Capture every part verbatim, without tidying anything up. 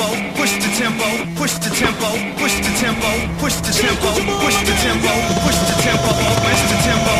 tempo, push the tempo, push the tempo, push the tempo, push the tempo, push the tempo, push the tempo, push the tempo.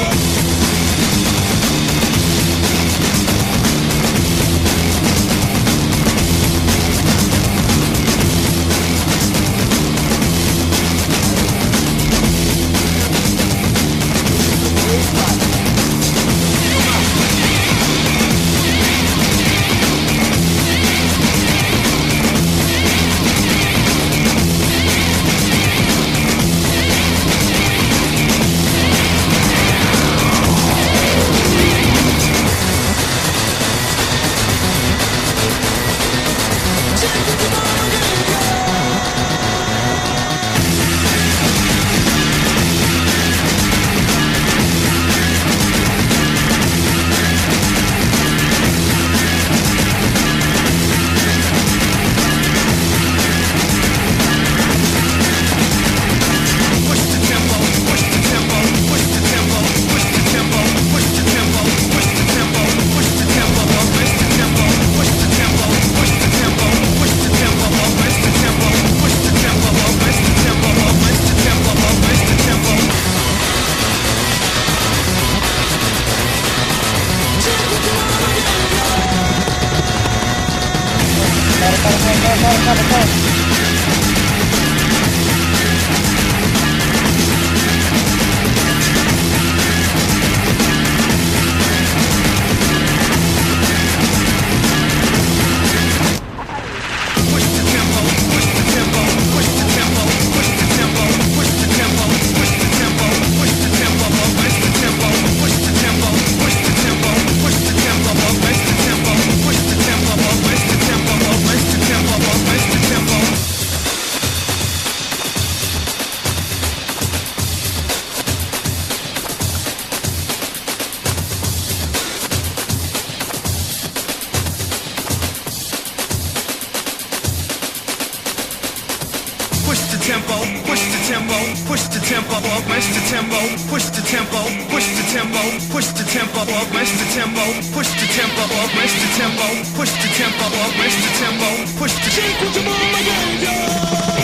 Tempo, push the tempo, push the tempo, push the tempo, push the tempo, push the tempo, push the tempo, push the tempo, push the tempo, push the tempo, push the tempo, push the tempo, push the tempo, push the tempo.